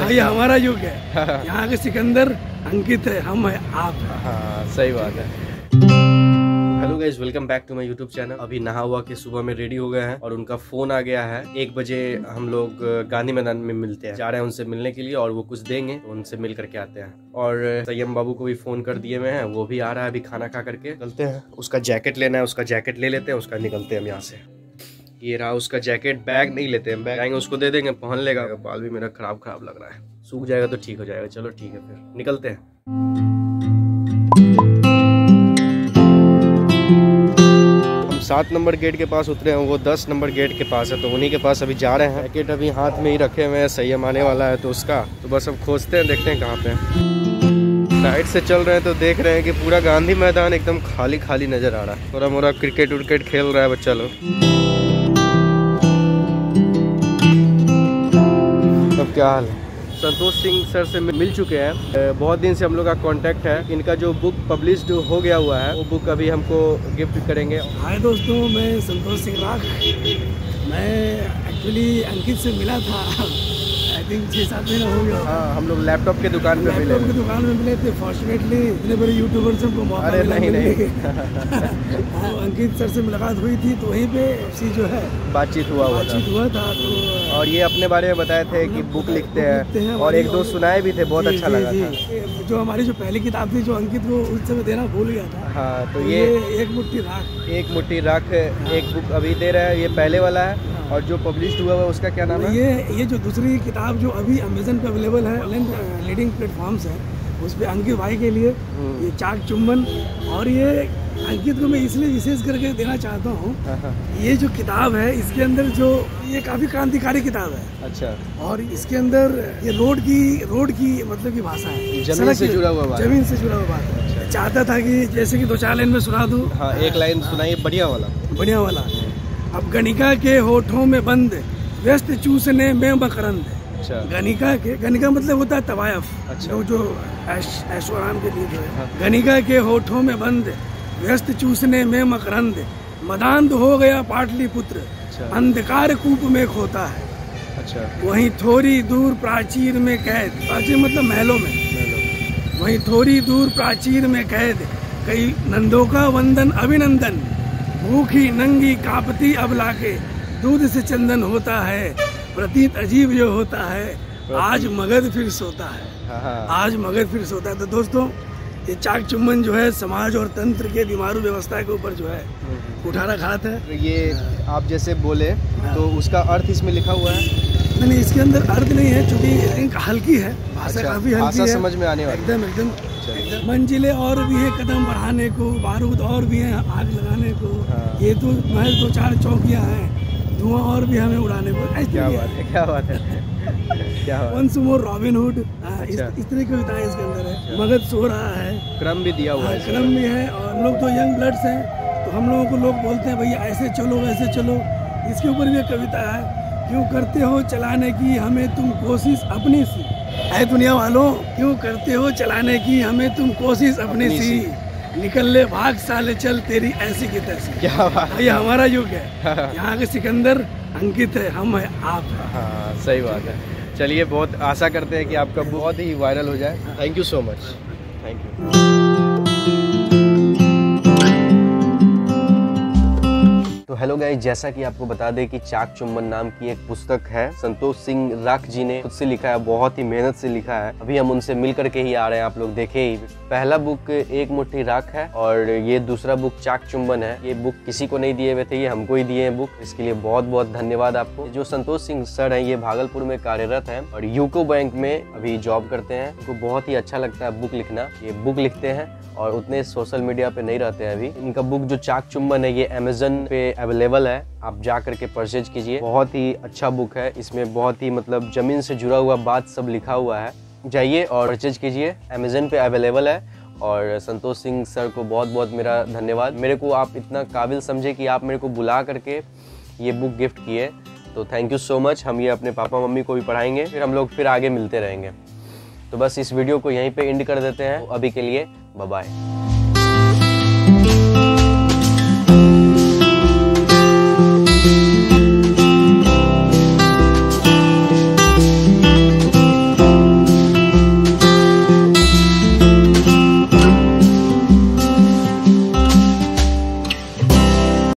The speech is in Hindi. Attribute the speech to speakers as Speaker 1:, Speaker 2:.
Speaker 1: ये हमारा युग है। यहाँ के सिकंदर अंकित है, हम है आप है।
Speaker 2: हाँ सही बात है। Hello guys, welcome back to my YouTube channel. अभी नहा हुआ के सुबह में रेडी हो गए हैं और उनका फोन आ गया है। 1 बजे हम लोग गांधी मैदान में मिलते हैं, जा रहे हैं उनसे मिलने के लिए और वो कुछ देंगे तो उनसे मिल करके आते हैं। और संयम बाबू को भी फोन कर दिए हुए हैं, वो भी आ रहा है अभी खाना खा करके। चलते हैं, उसका जैकेट लेना है, उसका जैकेट ले लेते हैं, उसका निकलते हैं हम यहाँ से। ये रहा उसका जैकेट। बैग नहीं लेते हैं, बैग आएंगे उसको दे देंगे, पहन लेगा। बाल भी मेरा खराब लग रहा है, सूख जाएगा तो ठीक हो जाएगा। चलो ठीक है, फिर निकलते हैं। हम 7 नंबर गेट के पास उतरे हैं, वो 10 नंबर गेट के पास है, तो उन्हीं के पास अभी जा रहे हैं। जैकेट अभी हाथ में ही रखे हुए हैं, संयम आने वाला है तो उसका, तो बस अब खोजते हैं, देखते हैं कहाँ पे है। साइड से चल रहे हैं तो देख रहे हैं कि पूरा गांधी मैदान एकदम खाली खाली नजर आ रहा है। थोड़ा मोरा क्रिकेट उर्केट खेल रहा है बच्चा लोग। अब क्या हाल है? संतोष सिंह सर से मिल चुके हैं, बहुत दिन से हम लोग का कांटेक्ट है। इनका जो बुक पब्लिश्ड हो गया हुआ है वो बुक अभी हमको गिफ्ट करेंगे।
Speaker 1: हाय दोस्तों, मैं संतोष सिंह राख। मैं एक्चुअली अंकित से मिला था, आई थिंक 6-7 महीना हो गया।
Speaker 2: हाँ, हम लोग लैपटॉप के दुकान पे मिले।
Speaker 1: लैपटॉप की दुकान में मिले थे। फॉर्चुनेटली इतने बड़े यूट्यूबर से हमको मौका मिला।
Speaker 2: नहीं।
Speaker 1: अंकित सर से मुलाकात हुई थी तो वहीं पे सी जो है
Speaker 2: बातचीत हुआ
Speaker 1: था तो
Speaker 2: और ये अपने बारे में बताए थे कि बुक लिखते हैं और 1-2 सुनाए भी थे, बहुत अच्छा लगा था।
Speaker 1: जो हमारी जो पहली किताब थी जो अंकित को उस समय देना भूल गया था।
Speaker 2: हाँ, तो ये
Speaker 1: एक मुट्ठी राख
Speaker 2: एक बुक अभी दे रहा है, ये पहले वाला है। और जो पब्लिश्ड हुआ है उसका क्या नाम है?
Speaker 1: ये जो दूसरी किताब जो अभी अमेजन पे अवेलेबल है, ऑनलाइन लीडिंग प्लेटफॉर्म्स है, उस पे अंकित भाई के लिए ये चाक चुम्बन। और ये अंकित को मैं इसलिए विशेष करके देना चाहता हूँ, ये जो किताब है इसके अंदर जो ये काफी क्रांतिकारी किताब है।
Speaker 2: अच्छा।
Speaker 1: और इसके अंदर ये रोड की मतलब की भाषा है,
Speaker 2: जमीन से जुड़ा हुआ बात
Speaker 1: है। अच्छा। चाहता था कि जैसे कि 2-4 लाइन में सुना दूं।
Speaker 2: हाँ, एक लाइन सुनाइए, बढ़िया वाला।
Speaker 1: अब गणिका के होठों में बंद, व्यस्त चूसने में मकरंद।
Speaker 2: अच्छा।
Speaker 1: गणिका मतलब होता है तवायफ। अच्छा। जो ऐशोआराम के लिए जो है। गणिका के होठों में बंद, व्यस्त चूसने में मकरंद, मदांध हो गया पाटलिपुत्र। अच्छा। अंधकार कूप में खोता है। अच्छा। वहीं थोड़ी दूर प्राचीर में कैद, प्राचीर मतलब महलों में, वहीं थोड़ी दूर प्राचीर में कैद, कई नंदों का वंदन अभिनंदन, भूखी नंगी कांपती अबला के दूध से चंदन होता है, प्रतीत अजीब जो होता है, आज मगध फिर सोता है। आज मगध फिर सोता है। तो दोस्तों, ये चाक चुम्बन जो है समाज और तंत्र के बीमारू व्यवस्था के ऊपर जो है उठाना खात है।
Speaker 2: ये आप जैसे बोले तो उसका अर्थ इसमें लिखा हुआ है?
Speaker 1: नहीं, इसके अंदर अर्थ नहीं है, चूंकि हल्की है भाषा। अच्छा, काफी हल्की है,
Speaker 2: समझ में आने वाली।
Speaker 1: एकदम मंजिलें और भी है कदम बढ़ाने को, बारूद और भी है आग लगाने को। हाँ। ये तो महज 2-4 चौकियां हैं, धुआं और भी हमें उड़ाने को।
Speaker 2: क्या बात है।
Speaker 1: वंस मोर रॉबिन हुड, इस तरह की कविताएं इसके अंदर है। मगध सो रहा है,
Speaker 2: क्रम भी दिया हुआ है।
Speaker 1: क्रम भी है। और हम लोग तो यंग ब्लड्स हैं, तो हम लोगों को लोग बोलते हैं भैया ऐसे चलो वैसे चलो। इसके ऊपर भी एक कविता है, क्यों करते हो चलाने की हमें तुम कोशिश अपनी सी। ऐ दुनिया वालों, क्यों करते हो चलाने की हमें तुम कोशिश अपनी सी, निकल ले भाग साले चल तेरी ऐसी की तैसी।
Speaker 2: क्या बात।
Speaker 1: ये हमारा युग है। यहाँ के सिकंदर अंकित है, हम है आप है।
Speaker 2: हाँ सही बात है। चलिए, बहुत आशा करते हैं कि आपका बहुत ही वायरल हो जाए। Thank you so much. Thank you. तो हेलो गाइस, जैसा कि आपको बता दें कि चाक चुम्बन नाम की एक पुस्तक है, संतोष सिंह राख जी ने खुद से लिखा है, बहुत ही मेहनत से लिखा है। अभी हम उनसे मिल करके ही आ रहे हैं, आप लोग देखे ही। पहला बुक एक मुट्ठी राख है और ये दूसरा बुक चाक चुम्बन है। ये बुक किसी को नहीं दिए हुए थे, ये हमको ही दिए हैं बुक। इसके लिए बहुत बहुत धन्यवाद आपको। जो संतोष सिंह सर है, ये भागलपुर में कार्यरत है और यूको बैंक में अभी जॉब करते हैं। उनको बहुत ही अच्छा लगता है बुक लिखना। ये बुक लिखते हैं और उतने सोशल मीडिया पे नहीं रहते हैं अभी। इनका बुक जो चाक चुम्बन है, ये अमेजन पे अवेलेबल है, आप जा करके परचेज कीजिए। बहुत ही अच्छा बुक है, इसमें बहुत ही मतलब जमीन से जुड़ा हुआ बात सब लिखा हुआ है। जाइए और परचेज कीजिए, अमेजन पे अवेलेबल है। और संतोष सिंह सर को बहुत बहुत मेरा धन्यवाद। मेरे को आप इतना काबिल समझे कि आप मेरे को बुला करके ये बुक गिफ्ट किए, तो थैंक यू सो मच। हम ये अपने पापा मम्मी को भी पढ़ाएंगे, फिर हम लोग फिर आगे मिलते रहेंगे। तो बस इस वीडियो को यहीं पे एंड कर देते हैं। अभी के लिए बाय बाय।